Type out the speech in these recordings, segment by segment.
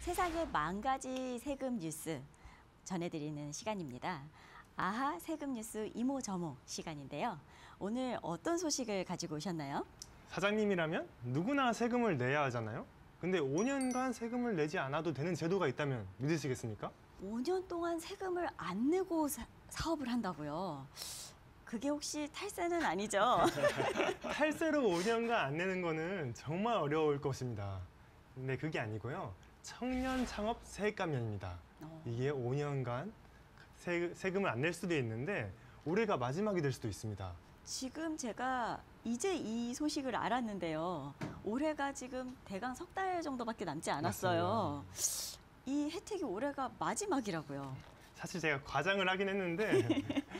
세상의 만 가지 세금 뉴스 전해드리는 시간입니다. 아하 세금 뉴스 이모저모 시간인데요. 오늘 어떤 소식을 가지고 오셨나요? 사장님이라면 누구나 세금을 내야 하잖아요. 근데 5년간 세금을 내지 않아도 되는 제도가 있다면 믿으시겠습니까? 5년 동안 세금을 안 내고 사업을 한다고요? 그게 혹시 탈세는 아니죠? 탈세로 5년간 안 내는 거는 정말 어려울 것입니다. 근데 그게 아니고요. 청년 창업 세액감면입니다. 이게 5년간 세금을 안 낼 수도 있는데 올해가 마지막이 될 수도 있습니다. 지금 제가 이제 이 소식을 알았는데요. 올해가 지금 대강 석 달 정도밖에 남지 않았어요. 맞습니다. 이 혜택이 올해가 마지막이라고요. 사실 제가 과장을 하긴 했는데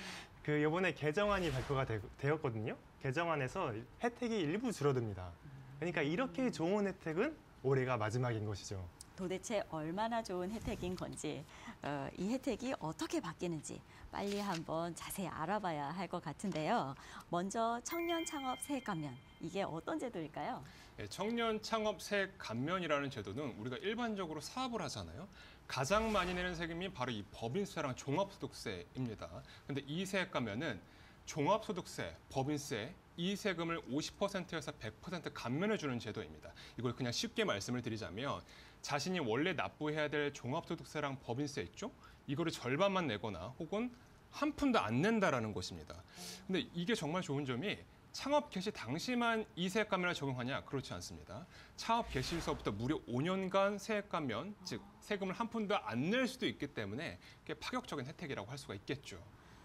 그 이번에 개정안이 발표가 되었거든요. 개정안에서 혜택이 일부 줄어듭니다. 그러니까 이렇게 좋은 혜택은 올해가 마지막인 것이죠. 도대체 얼마나 좋은 혜택인 건지, 이 혜택이 어떻게 바뀌는지 빨리 한번 자세히 알아봐야 할 것 같은데요. 먼저 청년 창업 세액 감면, 이게 어떤 제도일까요? 청년 창업 세액 감면이라는 제도는 우리가 일반적으로 사업을 하잖아요. 가장 많이 내는 세금이 바로 이 법인세랑 종합소득세입니다. 근데 이 세액 감면은 종합소득세, 법인세, 이 세금을 50%에서 100% 감면해 주는 제도입니다. 이걸 그냥 쉽게 말씀을 드리자면 자신이 원래 납부해야 될 종합소득세랑 법인세 있죠? 이거를 절반만 내거나 혹은 한 푼도 안 낸다라는 것입니다. 근데 이게 정말 좋은 점이 창업 개시 당시만 이 세액 감면을 적용하냐? 그렇지 않습니다. 창업 개시서부터 무려 5년간 세액 감면, 즉 세금을 한 푼도 안 낼 수도 있기 때문에 꽤 파격적인 혜택이라고 할 수가 있겠죠.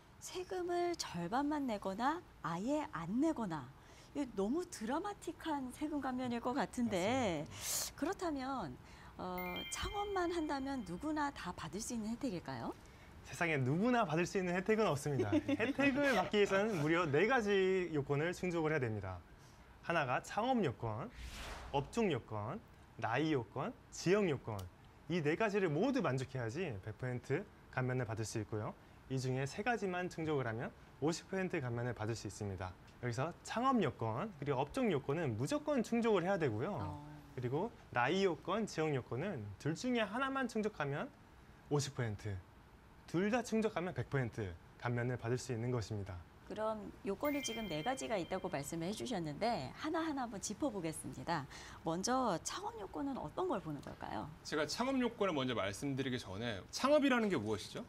세금을 절반만 내거나 아예 안 내거나, 이거 너무 드라마틱한 세금 감면일 것 같은데, 맞습니다. 그렇다면 창업만 한다면 누구나 다 받을 수 있는 혜택일까요? 세상에 누구나 받을 수 있는 혜택은 없습니다. 혜택을 받기 위해서는 무려 4가지 요건을 충족을 해야 됩니다. 하나가 창업 요건, 업종 요건, 나이 요건, 지역 요건. 이 4가지를 모두 만족해야지 100% 감면을 받을 수 있고요. 이 중에 3가지만 충족을 하면 50% 감면을 받을 수 있습니다. 여기서 창업 요건, 그리고 업종 요건은 무조건 충족을 해야 되고요. 그리고 나이 요건, 지역 요건은 둘 중에 하나만 충족하면 50%, 둘 다 충족하면 100% 감면을 받을 수 있는 것입니다. 그럼 요건이 지금 4가지가 있다고 말씀을 해주셨는데 하나하나 한번 짚어보겠습니다. 먼저 창업 요건은 어떤 걸 보는 걸까요? 제가 창업 요건을 먼저 말씀드리기 전에 창업이라는 게 무엇이죠?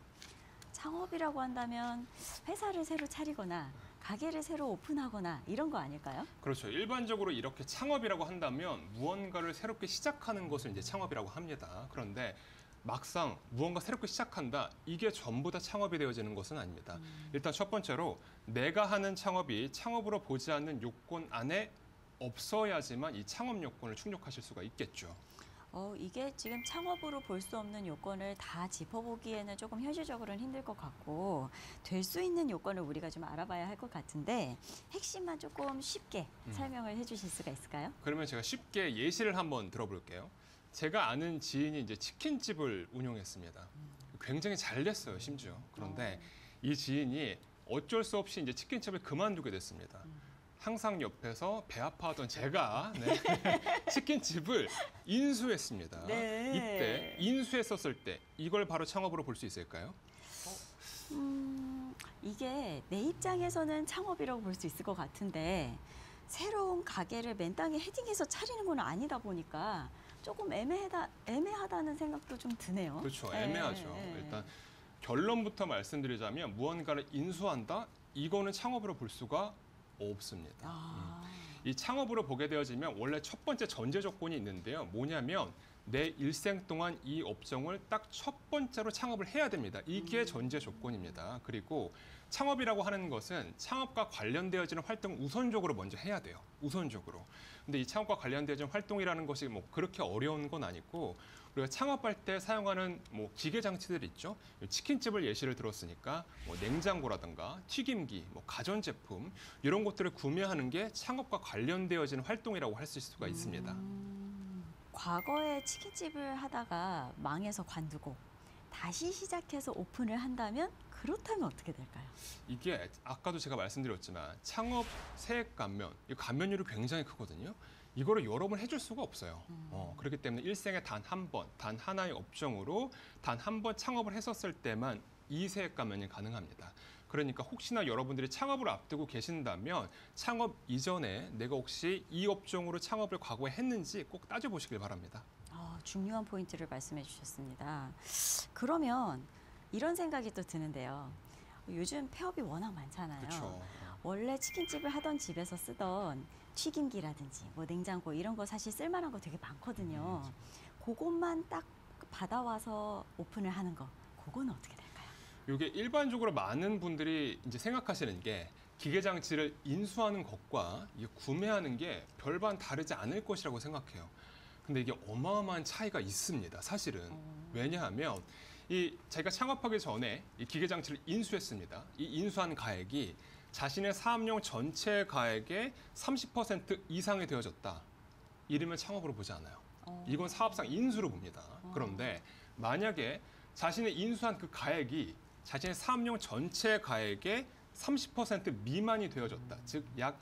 창업이라고 한다면 회사를 새로 차리거나 가게를 새로 오픈하거나 이런 거 아닐까요? 그렇죠. 일반적으로 이렇게 창업이라고 한다면 무언가를 새롭게 시작하는 것을 이제 창업이라고 합니다. 그런데 막상 무언가 새롭게 시작한다, 이게 전부 다 창업이 되어지는 것은 아닙니다. 일단 첫 번째로 내가 하는 창업이 창업으로 보지 않는 요건 안에 없어야지만 이 창업 요건을 충족하실 수가 있겠죠. 이게 지금 창업으로 볼 수 없는 요건을 다 짚어보기에는 조금 현실적으로는 힘들 것 같고, 될 수 있는 요건을 우리가 좀 알아봐야 할 것 같은데 핵심만 조금 쉽게 설명을 해주실 수가 있을까요? 그러면 제가 쉽게 예시를 한번 들어볼게요. 제가 아는 지인이 이제 치킨집을 운영했습니다. 굉장히 잘 됐어요, 심지어. 그런데 이 지인이 어쩔 수 없이 이제 치킨집을 그만두게 됐습니다. 항상 옆에서 배 아파하던 제가 치킨집을 인수했습니다. 네. 이때 인수했었을 때 이걸 바로 창업으로 볼 수 있을까요? 이게 내 입장에서는 창업이라고 볼 수 있을 것 같은데 새로운 가게를 맨 땅에 헤딩해서 차리는 건 아니다 보니까 조금 애매하다는 생각도 좀 드네요. 그렇죠. 애매하죠. 일단 결론부터 말씀드리자면 무언가를 인수한다? 이거는 창업으로 볼 수가 없습니다. 이 창업으로 보게 되어지면 원래 첫 번째 전제 조건이 있는데요. 뭐냐면 내 일생 동안 이 업종을 딱 첫 번째로 창업을 해야 됩니다. 이게 전제 조건입니다. 그리고 창업이라고 하는 것은 창업과 관련되어지는 활동을 우선적으로 먼저 해야 돼요. 우선적으로. 근데 이 창업과 관련되어지는 활동이라는 것이 뭐 그렇게 어려운 건 아니고 우리가 창업할 때 사용하는 뭐 기계 장치들 있죠. 치킨집을 예시를 들었으니까 뭐 냉장고라든가 튀김기, 뭐 가전제품 이런 것들을 구매하는 게 창업과 관련되어지는 활동이라고 할 수가 있습니다. 과거에 치킨집을 하다가 망해서 관두고 다시 시작해서 오픈을 한다면 그렇다면 어떻게 될까요? 이게 아까도 제가 말씀드렸지만 창업 세액 감면, 이 감면율이 굉장히 크거든요. 이거를 여러 번 해줄 수가 없어요. 그렇기 때문에 일생에 단 한 번, 단 하나의 업종으로 단 한 번 창업을 했었을 때만 이 세액 감면이 가능합니다. 그러니까 혹시나 여러분들이 창업을 앞두고 계신다면 창업 이전에 내가 혹시 이 업종으로 창업을 과거에 했는지 꼭 따져보시길 바랍니다. 중요한 포인트를 말씀해 주셨습니다. 그러면 이런 생각이 또 드는데요. 요즘 폐업이 워낙 많잖아요. 그렇죠. 원래 치킨집을 하던 집에서 쓰던 튀김기라든지 뭐 냉장고 이런 거 사실 쓸만한 거 되게 많거든요. 그것만 딱 받아와서 오픈을 하는 거, 그거는 어떻게 될까요? 이게 일반적으로 많은 분들이 이제 생각하시는 게 기계 장치를 인수하는 것과 이게 구매하는 게 별반 다르지 않을 것이라고 생각해요. 근데 이게 어마어마한 차이가 있습니다. 사실은. 왜냐하면 이 자기가 창업하기 전에 이 기계 장치를 인수했습니다. 이 인수한 가액이 자신의 사업용 전체 가액의 30% 이상이 되어졌다. 이러면 창업으로 보지 않아요. 이건 사업상 인수로 봅니다. 그런데 만약에 자신의 인수한 그 가액이 자신의 사업용 전체 가액의 30% 미만이 되어졌다. 즉 약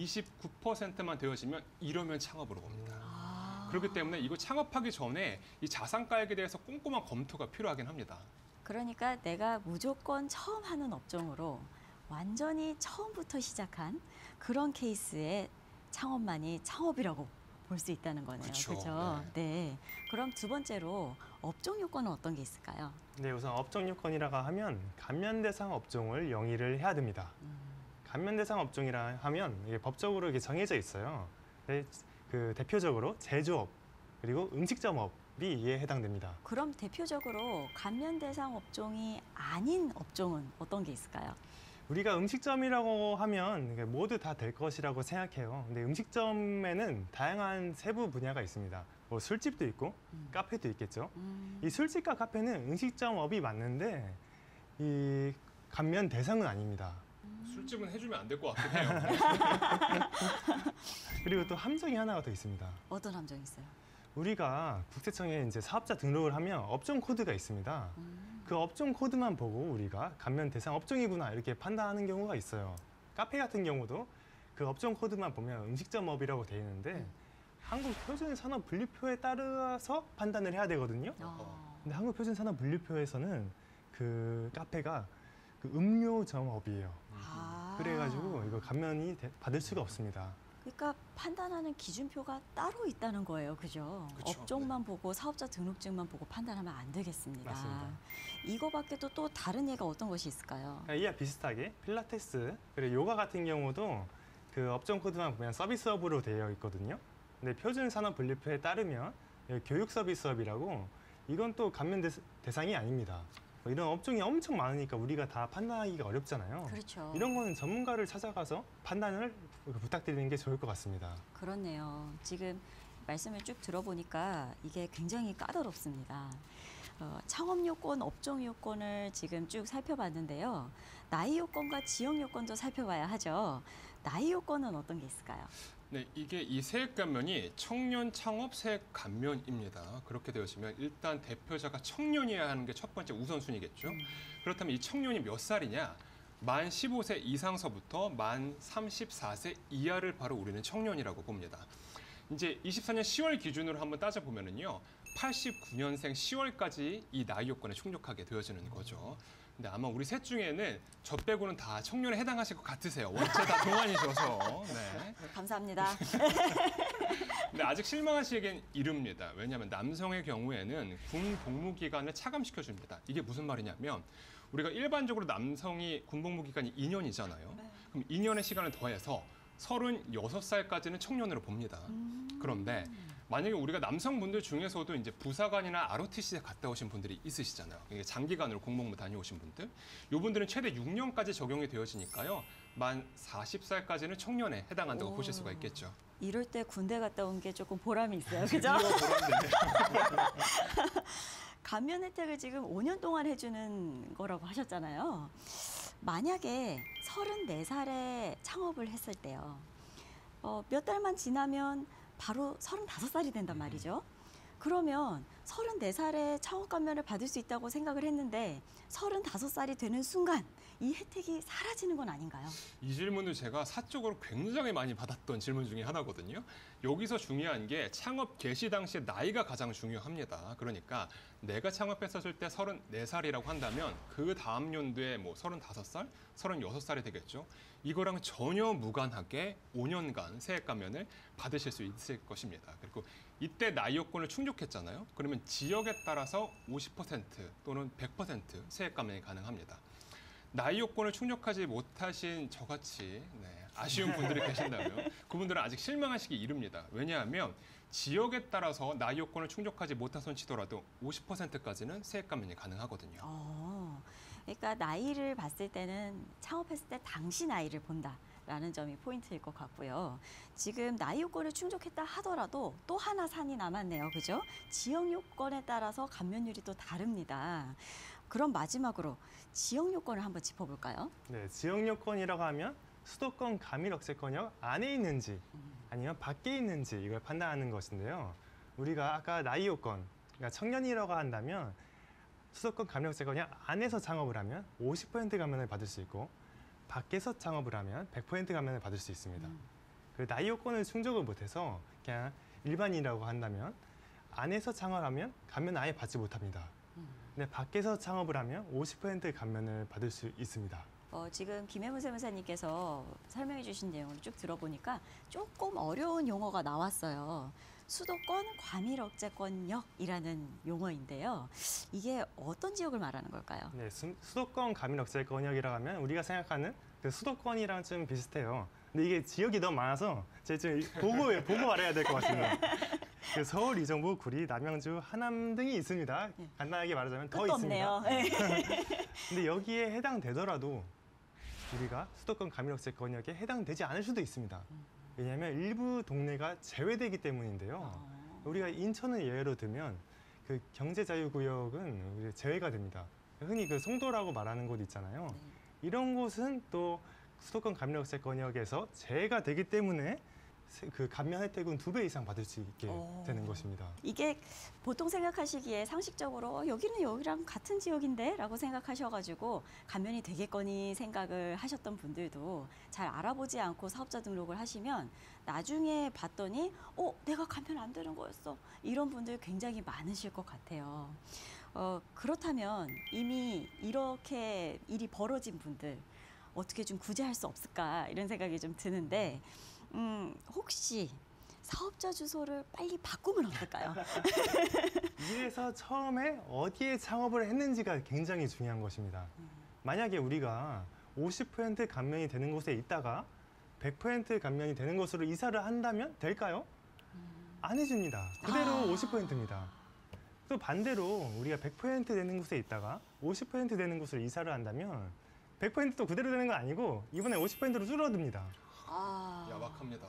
29%만 되어지면 이러면 창업으로 봅니다. 그렇기 때문에 이거 창업하기 전에 이 자산가액에 대해서 꼼꼼한 검토가 필요하긴 합니다. 그러니까 내가 무조건 처음 하는 업종으로 완전히 처음부터 시작한 그런 케이스의 창업만이 창업이라고 볼 수 있다는 거네요. 그렇죠. 그렇죠? 네. 그럼 두 번째로 업종 요건은 어떤 게 있을까요? 네, 우선 업종 요건이라고 하면 감면 대상 업종을 영위를 해야 됩니다. 감면 대상 업종이라 하면 이게 법적으로 이게 정해져 있어요. 네, 그 대표적으로 제조업 그리고 음식점업이 이에 해당됩니다. 그럼 대표적으로 감면 대상 업종이 아닌 업종은 어떤 게 있을까요? 우리가 음식점이라고 하면 이게 모두 다 될 것이라고 생각해요. 근데 음식점에는 다양한 세부 분야가 있습니다. 뭐 술집도 있고 카페도 있겠죠. 이 술집과 카페는 음식점업이 맞는데 이 감면 대상은 아닙니다. 술집은 해주면 안 될 것 같긴 해요. 그리고 또 함정이 하나가 더 있습니다. 어떤 함정이 있어요? 우리가 국세청에 이제 사업자 등록을 하면 업종 코드가 있습니다. 그 업종 코드만 보고 우리가 감면 대상 업종이구나 이렇게 판단하는 경우가 있어요. 카페 같은 경우도 그 업종 코드만 보면 음식점업이라고 되어 있는데 한국표준산업분류표에 따라서 판단을 해야 되거든요. 근데 한국표준산업분류표에서는 그 카페가 그 음료점업이에요. 그래가지고 이거 감면이 받을 수가 없습니다. 그러니까 판단하는 기준표가 따로 있다는 거예요. 그죠? 그쵸. 업종만 보고 사업자 등록증만 보고 판단하면 안 되겠습니다. 맞습니다. 이거밖에도 또 다른 예가 어떤 것이 있을까요? 이와 비슷하게 필라테스 그리고 요가 같은 경우도 그 업종 코드만 보면 서비스업으로 되어 있거든요. 근데 표준산업분류표에 따르면 교육 서비스업이라고 이건 또 감면 대상이 아닙니다. 이런 업종이 엄청 많으니까 우리가 다 판단하기가 어렵잖아요. 그렇죠. 이런 거는 전문가를 찾아가서 판단을 부탁드리는 게 좋을 것 같습니다. 그렇네요. 지금 말씀을 쭉 들어보니까 이게 굉장히 까다롭습니다. 창업 요건, 업종 요건을 지금 쭉 살펴봤는데요. 나이 요건과 지역 요건도 살펴봐야 하죠. 나이 요건은 어떤 게 있을까요? 네, 이게 이 세액 감면이 청년 창업 세액 감면입니다. 그렇게 되어지면 일단 대표자가 청년이어야 하는 게 첫 번째 우선순위겠죠. 그렇다면 이 청년이 몇 살이냐? 만 15세 이상서부터 만 34세 이하를 바로 우리는 청년이라고 봅니다. 이제 24년 10월 기준으로 한번 따져보면은요. 89년생 10월까지 이 나이 요건에 충족하게 되어지는 거죠. 근데 아마 우리 셋 중에는 저 빼고는 다 청년에 해당하실 것 같으세요. 원체 다 동안이셔서. 네. 감사합니다. 근데 아직 실망하시기엔 이릅니다. 왜냐하면 남성의 경우에는 군 복무 기간을 차감시켜줍니다. 이게 무슨 말이냐면 우리가 일반적으로 남성이 군 복무 기간이 2년이잖아요. 그럼 2년의 시간을 더해서 36살까지는 청년으로 봅니다. 그런데 만약에 우리가 남성분들 중에서도 이제 부사관이나 ROTC에 갔다 오신 분들이 있으시잖아요. 이게 장기간으로 공복무 다녀오신 분들. 이분들은 최대 6년까지 적용이 되어지니까요. 만 40살까지는 청년에 해당한다고 보실 수가 있겠죠. 이럴 때 군대 갔다 온 게 조금 보람이 있어요. 그죠? 감면 혜택을 지금 5년 동안 해주는 거라고 하셨잖아요. 만약에 34살에 창업을 했을 때요. 몇 달만 지나면 바로 35살이 된단 말이죠. 그러면 34살에 창업 감면을 받을 수 있다고 생각을 했는데 35살이 되는 순간 이 혜택이 사라지는 건 아닌가요? 이 질문도 제가 사적으로 굉장히 많이 받았던 질문 중에 하나거든요. 여기서 중요한 게 창업 개시 당시에 나이가 가장 중요합니다. 그러니까 내가 창업했었을 때 34살이라고 한다면 그 다음 연도에 뭐 35살, 36살이 되겠죠. 이거랑 전혀 무관하게 5년간 세액 감면을 받으실 수 있을 것입니다. 그리고 이때 나이 요건을 충족했잖아요. 그러면 지역에 따라서 50% 또는 100% 세액 감면이 가능합니다. 나이 요건을 충족하지 못하신 저같이 아쉬운 분들이 계신다면 그분들은 아직 실망하시기 이릅니다. 왜냐하면 지역에 따라서 나이 요건을 충족하지 못하선 치더라도 50%까지는 세액 감면이 가능하거든요. 그러니까 나이를 봤을 때는 창업했을 때 당시 나이를 본다라는 점이 포인트일 것 같고요. 지금 나이 요건을 충족했다 하더라도 또 하나 산이 남았네요. 그죠? 지역 요건에 따라서 감면율이 또 다릅니다. 그럼 마지막으로 지역 요건을 한번 짚어볼까요? 네, 지역 요건이라고 하면 수도권 가밀억제권역 안에 있는지 아니면 밖에 있는지 이걸 판단하는 것인데요. 우리가 아까 나이 요건, 그러니까 청년이라고 한다면 수도권 가밀억제권역 안에서 창업을 하면 50% 감면을 받을 수 있고 밖에서 창업을 하면 100% 감면을 받을 수 있습니다. 그 나이 요건을 충족을 못해서 그냥 일반인이라고 한다면 안에서 창업하면 감면 아예 받지 못합니다. 근데 밖에서 창업을 하면 50% 감면을 받을 수 있습니다. 지금 김혜문 세무사님께서 설명해 주신 내용을 쭉 들어보니까 조금 어려운 용어가 나왔어요. 수도권 과밀억제권역이라는 용어인데요. 이게 어떤 지역을 말하는 걸까요? 네, 수도권 가밀억제권역이라고 하면 우리가 생각하는 그 수도권이랑 좀 비슷해요. 근데 이게 지역이 너무 많아서 제가 좀 보고 말해야 될 것 같습니다. 그 서울, 이정부, 구리, 남양주, 하남 등이 있습니다. 간단하게 말하자면 더 끝도 있습니다. 없네요. 근데 여기에 해당되더라도 우리가 수도권 가밀억제권역에 해당되지 않을 수도 있습니다. 왜냐하면 일부 동네가 제외되기 때문인데요. 우리가 인천을 예로 들면 그 경제자유구역은 제외가 됩니다. 흔히 그 송도라고 말하는 곳 있잖아요. 이런 곳은 또 수도권 가밀억제권역에서 제외가 되기 때문에 그 감면 혜택은 2배 이상 받을 수 있게 되는 것입니다. 이게 보통 생각하시기에 상식적으로 여기는 여기랑 같은 지역인데 라고 생각하셔가지고 감면이 되겠거니 생각을 하셨던 분들도 잘 알아보지 않고 사업자 등록을 하시면 나중에 봤더니 내가 감면 안 되는 거였어. 이런 분들 굉장히 많으실 것 같아요. 그렇다면 이미 이렇게 일이 벌어진 분들 어떻게 좀 구제할 수 없을까 이런 생각이 좀 드는데 혹시 사업자 주소를 빨리 바꾸면 어떨까요? 이래서 처음에 어디에 창업을 했는지가 굉장히 중요한 것입니다. 만약에 우리가 50% 감면이 되는 곳에 있다가 100% 감면이 되는 곳으로 이사를 한다면 될까요? 안 해줍니다. 그대로 50%입니다. 또 반대로 우리가 100% 되는 곳에 있다가 50% 되는 곳으로 이사를 한다면 100%또 그대로 되는 건 아니고 이번에 50%로 줄어듭니다. 야박합니다.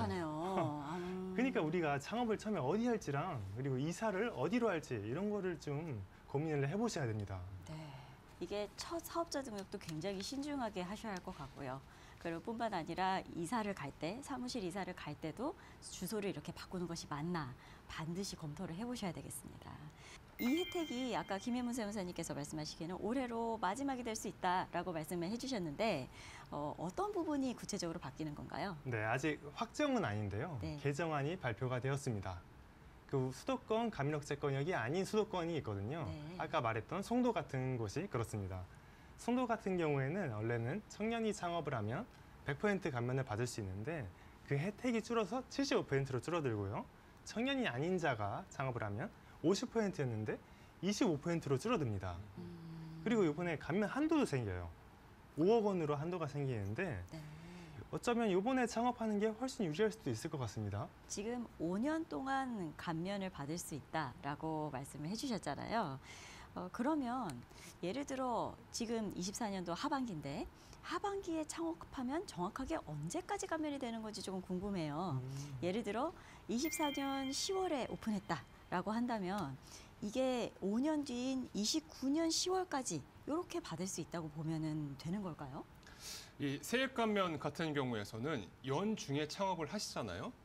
야박하네요. 그러니까 우리가 창업을 처음에 어디 할지랑 그리고 이사를 어디로 할지 이런 거를 좀 고민을 해보셔야 됩니다. 네, 이게 첫 사업자 등록도 굉장히 신중하게 하셔야 할 것 같고요. 그리고 뿐만 아니라 이사를 갈 때, 사무실 이사를 갈 때도 주소를 이렇게 바꾸는 것이 맞나 반드시 검토를 해보셔야 되겠습니다. 이 혜택이 아까 김혜문 세무사님께서 말씀하시기에는 올해로 마지막이 될 수 있다라고 말씀을 해주셨는데 어떤 부분이 구체적으로 바뀌는 건가요? 네, 아직 확정은 아닌데요. 네. 개정안이 발표가 되었습니다. 그 수도권 가밀억제권역이 아닌 수도권이 있거든요. 네. 아까 말했던 송도 같은 곳이 그렇습니다. 송도 같은 경우에는 원래는 청년이 창업을 하면 100% 감면을 받을 수 있는데 그 혜택이 줄어서 75%로 줄어들고요. 청년이 아닌 자가 창업을 하면 50%였는데 25%로 줄어듭니다. 그리고 이번에 감면 한도도 생겨요. 5억 원으로 한도가 생기는데 네. 어쩌면 이번에 창업하는 게 훨씬 유리할 수도 있을 것 같습니다. 지금 5년 동안 감면을 받을 수 있다라고 말씀을 해주셨잖아요. 그러면 예를 들어 지금 24년도 하반기인데 하반기에 창업하면 정확하게 언제까지 감면이 되는 건지 조금 궁금해요. 예를 들어 24년 10월에 오픈했다라고 한다면 이게 5년 뒤인 29년 10월까지 이렇게 받을 수 있다고 보면 되는 걸까요? 이 세액 감면 같은 경우에서는 연중에 창업을 하시잖아요.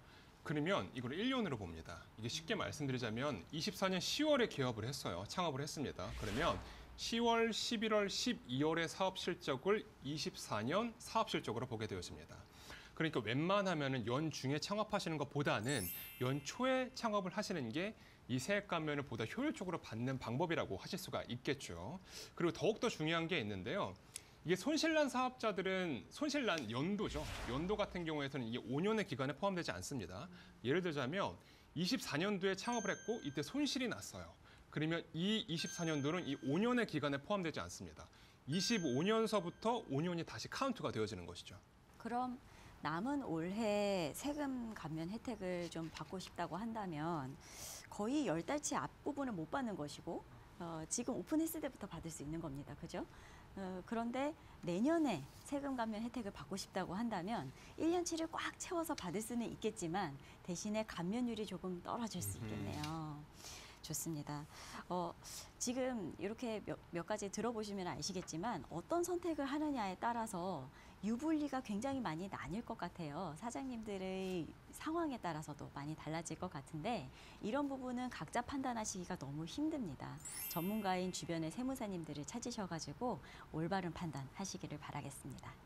그러면 이걸 1년으로 봅니다. 이게 쉽게 말씀드리자면 24년 10월에 개업을 했어요. 창업을 했습니다. 그러면 10월, 11월, 12월의 사업 실적을 24년 사업 실적으로 보게 되어집니다. 그러니까 웬만하면은 연중에 창업하시는 것보다는 연초에 창업을 하시는 게 이 세액 감면을 보다 효율적으로 받는 방법이라고 하실 수가 있겠죠. 그리고 더욱더 중요한 게 있는데요. 이게 손실난 사업자들은 손실난 연도죠. 연도 같은 경우에는 이게 5년의 기간에 포함되지 않습니다. 예를 들자면 24년도에 창업을 했고 이때 손실이 났어요. 그러면 이 24년도는 이 5년의 기간에 포함되지 않습니다. 25년서부터 5년이 다시 카운트가 되어지는 것이죠. 그럼 남은 올해 세금 감면 혜택을 좀 받고 싶다고 한다면 거의 10달치 앞부분을 못 받는 것이고 지금 오픈했을 때부터 받을 수 있는 겁니다. 그죠? 그런데 내년에 세금 감면 혜택을 받고 싶다고 한다면 1년치를 꽉 채워서 받을 수는 있겠지만 대신에 감면율이 조금 떨어질 수 있겠네요. 좋습니다. 지금 이렇게 몇 가지 들어보시면 아시겠지만 어떤 선택을 하느냐에 따라서 유불리가 굉장히 많이 나뉠 것 같아요. 사장님들의 상황에 따라서도 많이 달라질 것 같은데 이런 부분은 각자 판단하시기가 너무 힘듭니다. 전문가인 주변의 세무사님들을 찾으셔가지고 올바른 판단하시기를 바라겠습니다.